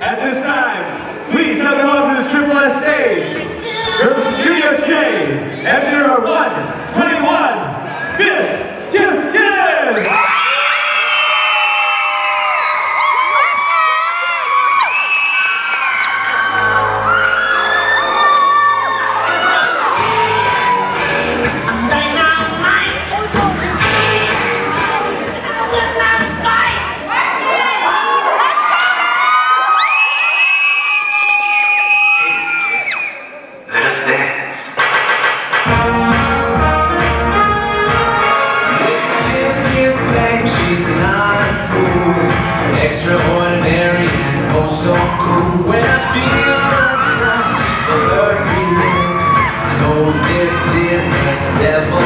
At this time, please help me welcome to the Triple S stage. From Studio J, F-01, 21, Kiss. Extraordinary and oh so cool. When I feel the touch of her sweet lips, I know this is a devil.